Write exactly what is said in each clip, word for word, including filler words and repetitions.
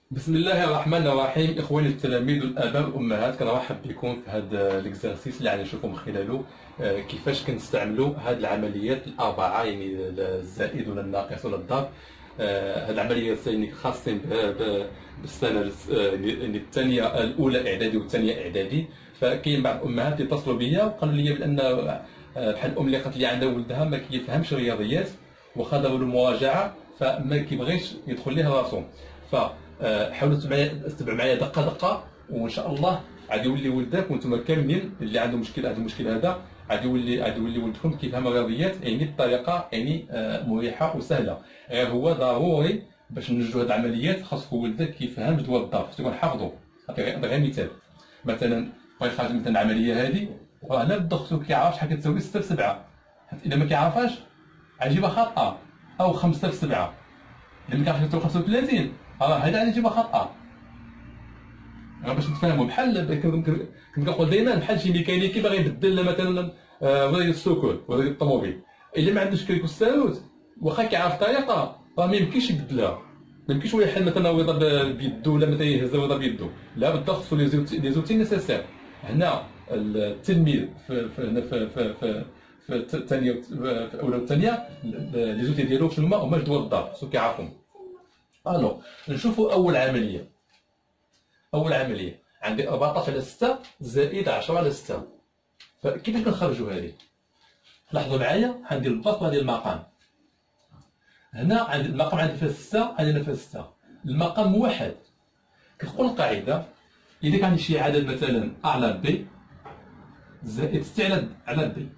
بسم الله الرحمن الرحيم. اخواني التلاميذ والاباء والامهات، كنرحب بكم في هذا ليكزارسيس اللي غادي نشوفوا من خلاله آه، كيفاش كنستعملوا هذه العمليات الاربعه، يعني الزائد ولا الناقص ولا الضرب. هذه العمليات يعني خاصين ب- ب- بالسنه آه، يعني الثانيه الاولى اعدادي والثانيه اعدادي. فكاين بعض الامهات اللي اتصلوا بيا وقالوا لي بان آه، بحال الام اللي قالت لي عندها ولدها ما كيفهمش الرياضيات وخا داروا له مراجعه فما كيبغيش يدخل ليها راسو. ف آه، حاولوا تتبعوا تتبعوا معايا دقه دقه، وان شاء الله غادي يولي ولدك وانتم كاملين اللي عنده مشكل هذا المشكل هذا غادي يولي غادي يولي ولدكم كيفهم الرياضيات يعني بطريقه يعني آه، مريحه وسهله. غير هو ضروري باش ننجزوا هذه العمليات خاص ولدك كيفهم جدول الضرب، خاص يكون حافظه. نعطي غير مثال، مثلا بغا يخرج مثلا العمليه هذه راه هنا بالضغط كيعرف شحال كتساوي ستة في سبعة، اذا ما كيعرفهاش غيجيبها خاطئه، او خمسة في سبعة اذا ما كيعرفش يكتب خمسة وثلاثين راه هذا غادي يجيبها خاطئه. راه باش نتفاهموا بحال كنت كنقول دائما بحال شي ميكانيكي باغي يبدل مثلا آه، ولا السوكول ولا الطوموبيل، الا ما عندوش كريك والساروت واخا كيعرف الطريقه راه ما يمكنش يبدلها. ما يمكنش هو يحل مثلا هو يضرب بيدو ولا مثلا يهزها ويضرب بيدو، لا بالضغط خصو لي زوتي نيسيسير. هنا التلميذ في في في في في في الثانيه في الاولى والثانيه لي زوتي ديالو شنو هما؟ هما جدول الضرب خصو كيعرفهم. الو نشوفوا اول عمليه. اول عمليه عندي أربعطاش على ستة زائد عشرة على ستة. فكيفاش كنخرجوا هذه؟ لاحظوا معايا عندي البسط وعندي المقام. هنا عندي المقام عندي فيها ستة، عندنا فيها ستة، المقام موحد. كتقول القاعده اذا كان شي عدد مثلا ا على بي زائد ستة على على بي،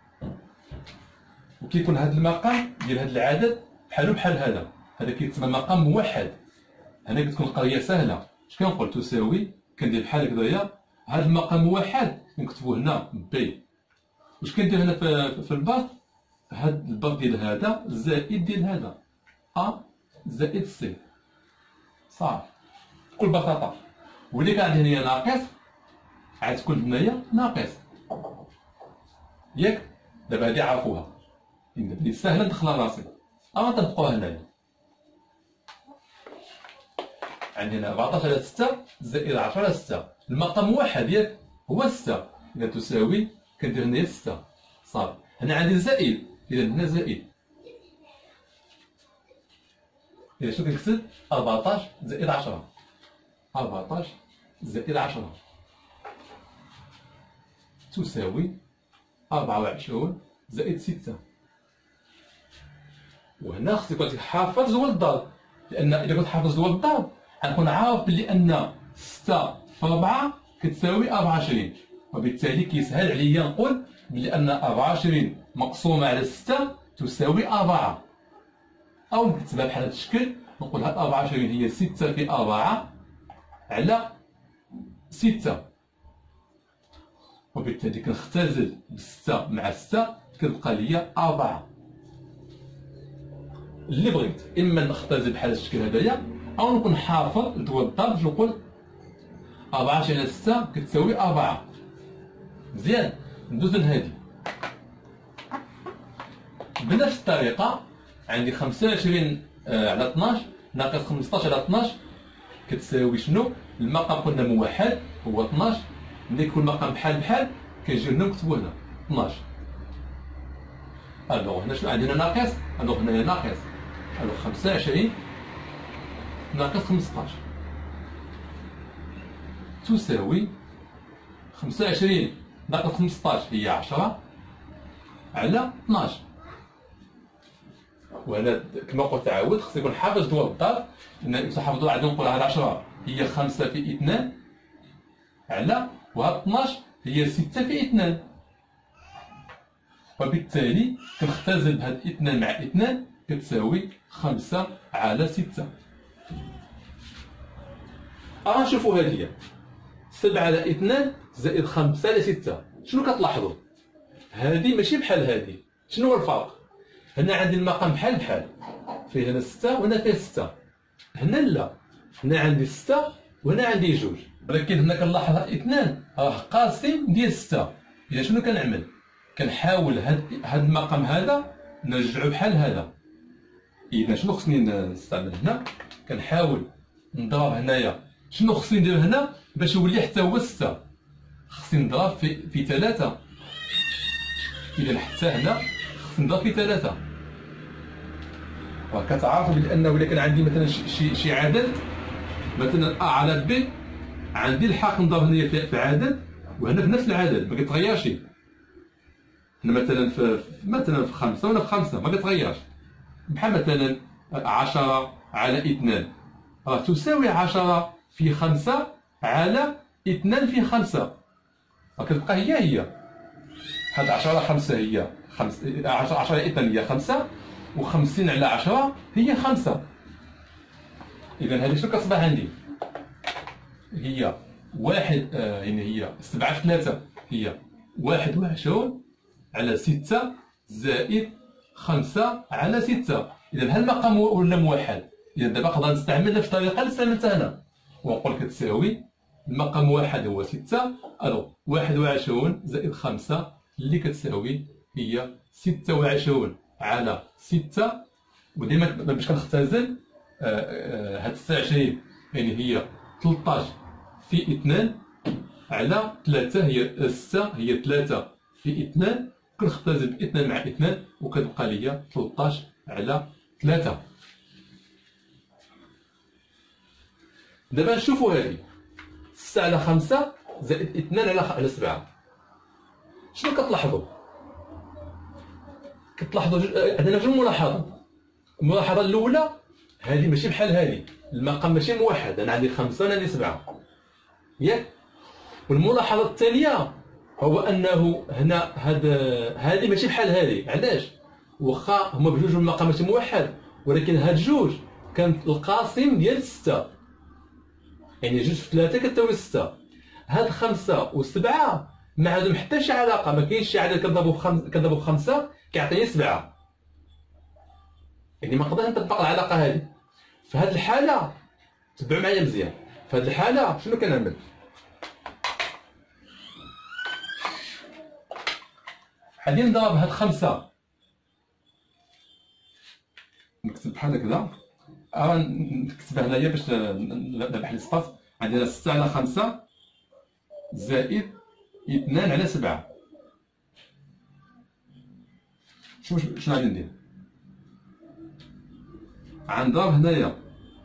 وكيكون هذا المقام ديال هذا العدد بحالو بحال هذا، هذا كيتسمى مقام موحد. هنا كتكون القضيه سهله. اش كنقول؟ تساوي كندير بحال هكذايا، هذا المقام موحد كنكتبوه هنا بي، واش كندير هنا في, في البسط؟ هذا البسط ديال هذا زائد ديال هذا ا زائد سي، صافي بكل بساطه. واللي كان عندي هنايا ناقص عاد تكون هنايا ناقص، ياك؟ دابا هادي عرفوها، دابا ساهله ندخلها راسي. اما تنبقاو هنايا عندنا أربعطاش على ستة زائد عشرة على ستة، المقام واحد ياك هو ستة، إذا تساوي كندير هنايا ستة، صافي. هنا عندي زائد، إذا هنا زائد، إذا شنو كنكتب؟ أربعطاش زائد عشرة، أربعطاش زائد عشرة تساوي أربعة وعشرون زائد ستة. وهنا خصك تكون حافظ جدول الضرب، لأن إذا كنت حافظ جدول الضرب غنكون عارف بلي أن ستة في أربعة كتساوي أربعة وعشرين، وبالتالي كيسهل عليا نقول بلي أن أربعة وعشرين مقسومة على ستة تساوي أربعة، أو نكتبها بحال هذا الشكل، نقول هاد أربعة وعشرين هي ستة في أربعة على ستة، وبالتالي كنختزل بستة مع ستة كتبقى ليا أربعة. اللي بغيت إما نختزل بحال هذا الشكل هذايا، أو نكون حافظ جدول الضرب نقول أربعة وعشرين على ستة كتساوي أربعة. مزيان، ندوز لهادي بنفس الطريقة. عندي خمسة وعشرين على اثناش ناقص خمسطاش على اثناش كتساوي شنو؟ المقام قلنا موحد هو اثناش، ملي يكون المقام بحال بحال كنجيو هنا نكتبو هنا اثناش. الوغ هنا شنو عندنا؟ ناقص، الوغ هنايا ناقص، الوغ خمسة وعشرين ناقص خمسطاش تساوي خمسة وعشرين ناقص خمسطاش هي عشرة على اثناش. وهنا كما قلت عاود خص يكون حافظ جدول الضرب، لأن حافظ الضرب عندنا نقول هاد عشرة هي خمسة في اثنان على، وهاد اثناش هي ستة في اثنان، وبالتالي كنختزل بهاد اثنان مع اثنان كتساوي خمسة على ستة. أه نشوفوا هادية سبعة على اثنان زائد خمسة على ستة، شنو كتلاحظوا؟ هادي ماشي بحال هادي، شنو هو الفرق؟ هنا عندي المقام بحال بحال، فيه هنا ستة وهنا فيه ستة، هنا لا، هنا عندي ستة وهنا عندي جوج، ولكن هنا كنلاحظ اثنان راه قاسم ديال ستة. إذا شنو كنعمل؟ كنحاول هاد هاد المقام هذا نرجعو بحال هذا. إذا شنو خصني نستعمل هنا؟ كنحاول نضرب هنايا شنو خصني ندير هنا باش يولي حتى هو ستة؟ خصني نضرب في في ثلاثة. إذا حتى هنا خصني نضرب في ثلاثة. وكتعرفوا بأنه إلا كان عندي مثلا شي شي عدد مثلا أ على بي، عندي الحق نضرب هنايا في عدد وهنا في نفس العدد ما كيتغيرش. هنا مثلا في مثلا في خمسة وهنا في خمسة ما كتغيرش. بحال مثلا عشرة على اثنان راه تساوي عشرة في خمسة على اثنان في خمسة، راه كتبقى هي هي. هاد عشرة خمسة هي خمس، عشرة عشرة على اثنان هي خمسة، وخمسين على عشرة هي خمسة. إذا هذه شنو كتصبح عندي؟ هي واحد آه يعني هي سبعة في ثلاثة هي واحد وعشرون على ستة زائد خمسة على ستة. إذا هل المقام ولا موحد؟ إذا دابا نقدر نستعمل نفس الطريقة اللي استعملتها هنا ونقول كتساوي المقام واحد هو ستة، ألو واحد وعشرون زائد خمسة اللي كتساوي هي ستة وعشرون على ستة. وديما باش كنختزل هاد ستة وعشرين يعني هي ثلاثطاش في اثنان على ثلاثة، هي ستة هي ثلاثة في اثنان، كنختزل اثنان مع اثنان وكتبقى ليا ثلاثطاش على ثلاثة. دابا نشوفوا هذه ستة على خمسة زائد اثنان على على سبعة. شنو كتلاحظوا؟ كتلاحظوا عندنا جوج ملاحظات. الملاحظة الأولى هذه ماشي بحال هذه، المقام ماشي موحد، أنا عندي خمسة وأنا عندي سبعة ياك؟ والملاحظة الثانية هو أنه هنا هاد هذه ماشي بحال هذه. علاش؟ واخا هما بجوج المقام ماشي موحد، ولكن هاد جوج كانت القاسم ديال ستة، يعني جوج في ثلاثة كتساوي ستة. هاد خمسة وسبعة ما عندهم حتى شي علاقة، ما كاينش شي عدد كنضربو بخمسة كنضربو بخمسة كيعطيني سبعة، يعني ما نقدرش نطبق العلاقة هذه. في هاد الحالة تبعوا معايا مزيان، في هاد الحالة شنو كنعمل؟ غادي نضرب هاد خمسة، نكتب بحال هكذا، راه نكتبها هنايا باش نربح الاسباس. عندنا ستة على خمسة زائد اثنان على سبعة. شنو شنو غادي ندير؟ غنضرب هنايا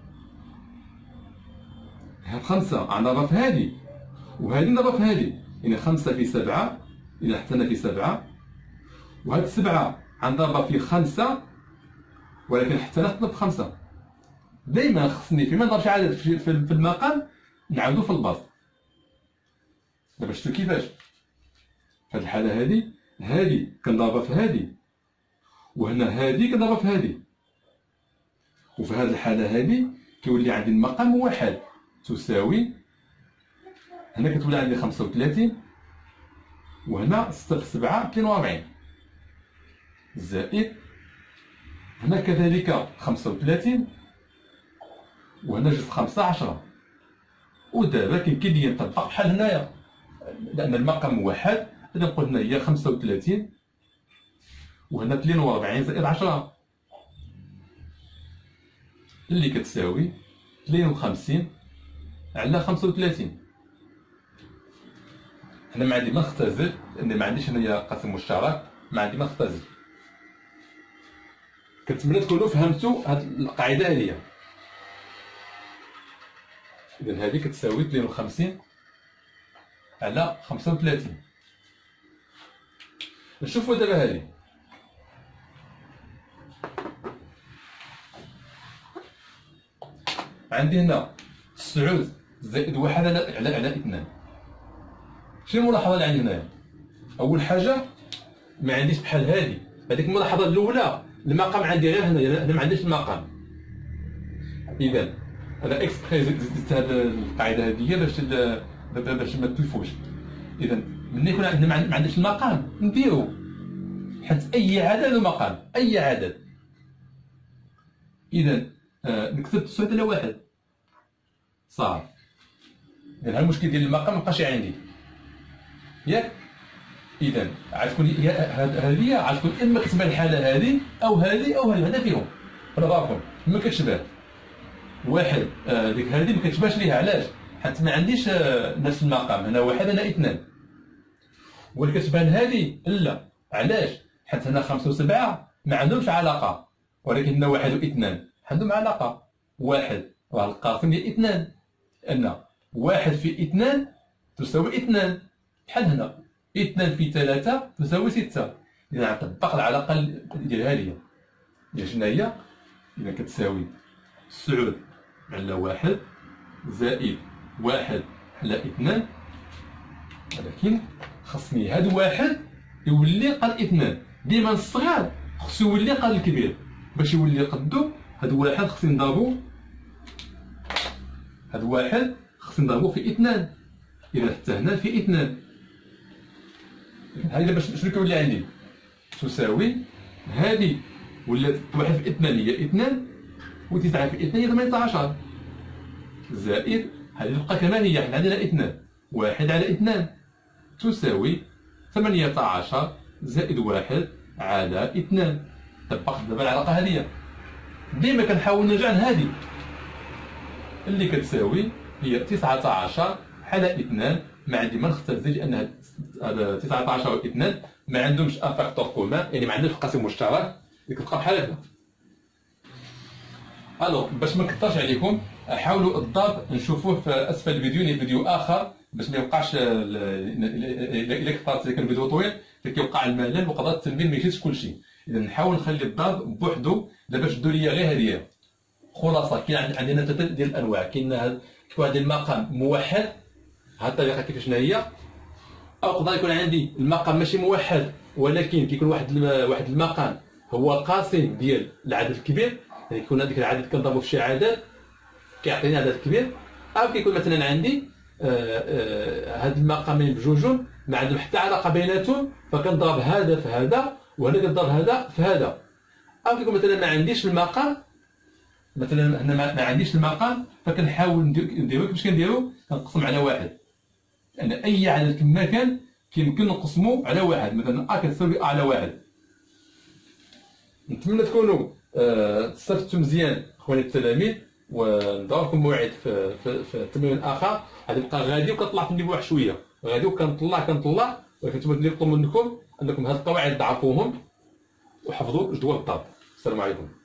هاد خمسة غنضربها في هادي وهادي نضربها في هادي، يعني خمسة في سبعة إذا حطينا في سبعة، وهاد السبعة غنضربها في خمسة ولكن حتى أنا نضرب خمسة. دايما خصني فيما نضرب شي عدد في المقام نعاودو في البسط. دابا شفتو كيفاش؟ في هاد الحالة هادي هادي كنضربها في هادي، وهنا هادي كنضربها في هادي، وفي هاد الحالة هادي كيولي عندي المقام واحد تساوي، هنا كتولي عندي خمسة وثلاثين، وهنا ستة في سبعة اثنين وأربعين، زائد هنا كذلك خمسة وثلاثين، وهنا جوج في خمسة عشرة. ودابا كيمكن لي نطبق بحال هنايا لأن المقام موحد. إذا نقول هنا هي خمسة وثلاثين وهنا اثنين وأربعين زائد عشرة اللي كتساوي اثنين وخمسين على خمسة وثلاثين. هنا ما عندي ما نختزل لأن ما عنديش هنايا قسم مشترك، ما عندي ما نختزل. كنتمنى تكونوا فهمتوا هاد القاعدة هذه. إذا هذه كتساوي اثنين وخمسين على خمسة وثلاثين. نشوفوا دابا هذه، عندي هنا تسعود زائد واحد على على على اثنان. شنو الملاحظة اللي عندي هنايا؟ أول حاجة ما عنديش بحال هذه، هذيك الملاحظة الأولى المقام عندي غير هنا، أنا ما عنديش المقام. إذا أنا إكسبخي زدت هذه القاعدة هذه باش باش ما تلفوش. إذا ملي يكون عندنا ما عندناش المقام نديرو، حيت أي عدد له مقام، أي عدد. إذا آه نكتب تسعود على واحد صافي. إذا المشكل ديال المقام مبقاش عندي ياك؟ إذا غتكون هذه غتكون إما كتبان الحالة هذه أو هذه أو هذه، هذا فيهم على بالكم ما كتشبه. واحد آه ديك هذه ما كتشبهش ليها. علاش؟ حيت ما عنديش آه نفس المقام. هنا واحد هنا اثنان. واللي كتبان هذه لا. علاش؟ حيت هنا خمسة وسبعة ما عندهمش علاقة، ولكن هنا واحد واثنان عندهم علاقة. واحد راه القاسم ديال اثنان، لأن واحد في اثنان تساوي اثنان، بحال هنا اثنان في ثلاثة تساوي ستة. إذا غنطبق العلاقة ديال هذه ديال شنو هي؟ إذا كتساوي تسعود على واحد زائد واحد على اثنان، ولكن خصني هاد واحد يولي قد اثنان. ديما الصغير خصو يولي قد الكبير. باش يولي قدو هاد واحد خصني نضربو هاد واحد خصني نضربو في اثنان. إذا حتى هنا في اثنان. هاي باش شنو كيولي عندي؟ تساوي هادي ولات واحد في اثنان هي اثنان، وتسعة في اثنان هي ثمانية عشر، زائد هذه تبقى كما هي. حنا عندنا اثنان، واحد على اثنان تساوي ثمانية عشر زائد واحد على اثنان. طبقت دابا العلاقة هذه. ديما كنحاول نرجع لهذه اللي كتساوي هي تسعة عشر على اثنان. ما عندي ما نختزل، لأن هاد تسعة عشر و اثنان ما عندهمش ان فاكتور كومان، يعني ما عندهمش قاسم مشترك اللي كتبقى بحال هكا. الو باش ما نكثرش عليكم، حاولوا الضرب نشوفوه في اسفل الفيديو، يعني فيديو اخر باش ما يوقعش الا كثرت كان الفيديو طويل كيوقع الملل وقدر التلميذ ما يجيش كلشي. اذا نحاول نخلي الضرب بوحدو. دابا شدوا ليا غير هذه خلاصه. كاين عندنا ثلاثه ديال الانواع. كاين واحد المقام موحد، هذه الطريقه كيفاش هي. او يقدر يكون عندي المقام ماشي موحد، ولكن كيكون واحد واحد المقام هو قاسم ديال العدد الكبير، يعني كيكون هذاك العدد كنضربو في شي عدد كيعطيني عدد كبير. او كيكون مثلا عندي هاد المقامين بجوجهم ما عندهم حتى علاقه بيناتهم، فكنضرب هذا في هذا وهنا كنضرب هذا في هذا. او كيكون مثلا ما عنديش المقام، مثلا هنا ما عنديش المقام، فكنحاول نديرو كيفاش كنديرو، كنقسم على واحد. لان اي عدد كما كان كيمكن نقسمو على واحد. مثلا ا كتساوي ا على واحد. نتمنى تكونوا استفدتوا مزيان اخواني التلاميذ، وندوركم موعد في, في, في التمرين الاخر. غادي نبقى غادي وكنطلع في النيفو واحد شويه غادي وكنطلع كنطلع ولكن نتوما اللي نطلب منكم انكم هاد القواعد تعرفوهم وحفظوا جدول الضرب. السلام عليكم.